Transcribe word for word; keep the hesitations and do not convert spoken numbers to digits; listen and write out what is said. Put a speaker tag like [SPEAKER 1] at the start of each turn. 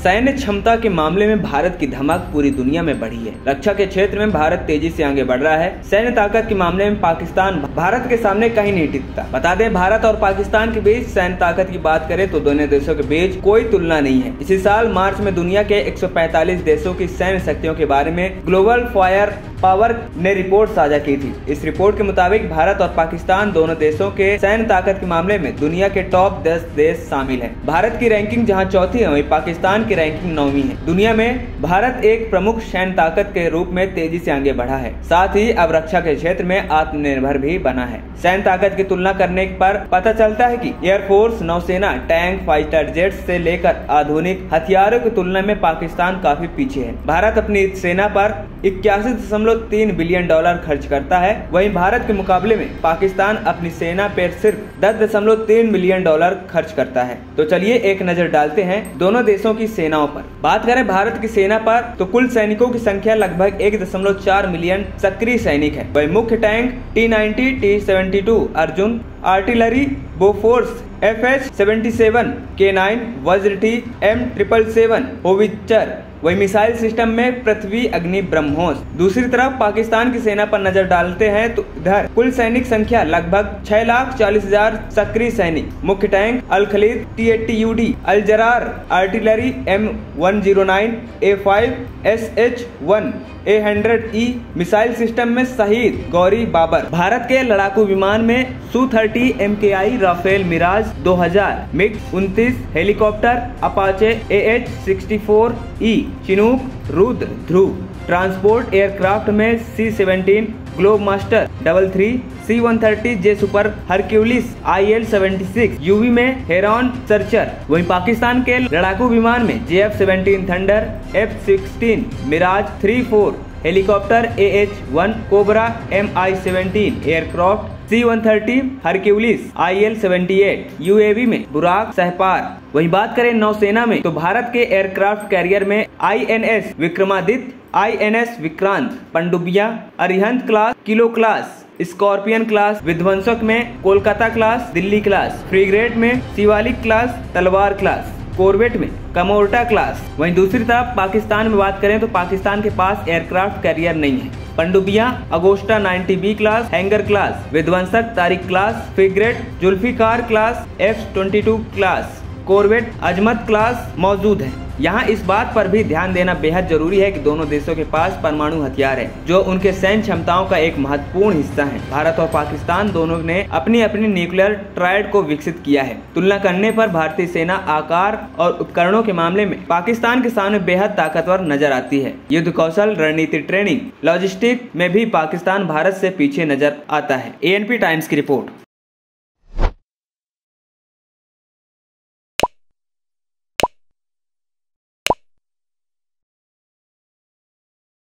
[SPEAKER 1] सैन्य क्षमता के मामले में भारत की धमक पूरी दुनिया में बढ़ी है। रक्षा के क्षेत्र में भारत तेजी से आगे बढ़ रहा है। सैन्य ताकत के मामले में पाकिस्तान भारत के सामने कहीं नहीं टिकता। बता दें, भारत और पाकिस्तान के बीच सैन्य ताकत की बात करें तो दोनों देशों के बीच कोई तुलना नहीं है। इसी साल मार्च में दुनिया के एक सौ पैंतालीस देशों की सैन्य शक्तियों के बारे में ग्लोबल फायर पावर ने रिपोर्ट साझा की थी। इस रिपोर्ट के मुताबिक भारत और पाकिस्तान दोनों देशों के सैन्य ताकत के मामले में दुनिया के टॉप दस देश शामिल हैं। भारत की रैंकिंग जहां चौथी है, वहीं पाकिस्तान की रैंकिंग नौवीं है। दुनिया में भारत एक प्रमुख सैन्य ताकत के रूप में तेजी से आगे बढ़ा है। साथ ही अब रक्षा के क्षेत्र में आत्मनिर्भर भी बना है। सैन्य ताकत की तुलना करने पर पता चलता है कि एयरफोर्स, नौसेना, टैंक, फाइटर जेट से लेकर आधुनिक हथियारों की तुलना में पाकिस्तान काफी पीछे है। भारत अपनी सेना पर इक्यासी दशमलव तीन बिलियन डॉलर खर्च करता है, वहीं भारत के मुकाबले में पाकिस्तान अपनी सेना पर सिर्फ दस दशमलव तीन बिलियन डॉलर खर्च करता है। तो चलिए एक नजर डालते हैं दोनों देशों की सेनाओं पर। बात करें भारत की सेना पर तो कुल सैनिकों की संख्या लगभग एक दशमलव चार मिलियन सक्रिय सैनिक है। वही मुख्य tank T ninety, T seventy two Arjun, artillery Bofors, F H seventy seven, K nine, Vajra T, M triple seven, howitzer. वही मिसाइल सिस्टम में पृथ्वी, अग्नि, ब्रह्मोस। दूसरी तरफ पाकिस्तान की सेना पर नजर डालते हैं तो इधर कुल सैनिक संख्या लगभग छह लाख चालीस हजार सक्रिय सैनिक। मुख्य tank Al Khalid, T eighty U D, Al Zarrar, artillery M one zero nine, A five, S H one, A hundred E, missile system में शहीद, गौरी, बाबर। भारत के लड़ाकू विमान में सू थर्टी, एम के आई, राफेल, मिराज दो हजार, मिग उनतीस, helicopter Apache A H sixty four E, Chinook, Rudra, Dhruv. Transport aircraft में C seventeen, Globemaster double three, C one thirty, J super Hercules, I L seventy six, UV में Heron Searcher. वहीं पाकिस्तान के लड़ाकू विमान में J F seventeen Thunder, F sixteen, Mirage three four, helicopter A H one, Cobra, M I seventeen aircraft, C one thirty, Hercules, I L seventy eight, UAV में बुराक, सहपार। वहीं बात करें नौसेना में तो भारत के एयरक्राफ्ट कैरियर में I N S Vikramaditya, I N S Vikrant, पनडुब्बियां, Arihant class, kilo class, Scorpion class, विध्वंसक में Kolkata class, Delhi class, frigate में Shivalik class, Talwar class, corvette में कमोर्टा क्लास। वहीं दूसरी तरफ पाकिस्तान में बात करें तो पाकिस्तान के पास एयरक्राफ्ट कैरियर नहीं है। पनडुब्बियां Agosta ninety B class, Hangor class, विध्वंसक Tariq class, frigate Zulfiquar class, F twenty two class, corvette Azmat class मौजूद है। यहाँ इस बात पर भी ध्यान देना बेहद जरूरी है कि दोनों देशों के पास परमाणु हथियार है, जो उनके सैन्य क्षमताओं का एक महत्वपूर्ण हिस्सा है। भारत और पाकिस्तान दोनों ने अपनी अपनी न्यूक्लियर ट्रायड को विकसित किया है। तुलना करने पर भारतीय सेना आकार और उपकरणों के मामले में पाकिस्तान के सामने बेहद ताकतवर नजर आती है। युद्ध कौशल, रणनीति, ट्रेनिंग, लॉजिस्टिक में भी पाकिस्तान भारत से पीछे नजर आता है। ए एन पी टाइम्स की रिपोर्ट।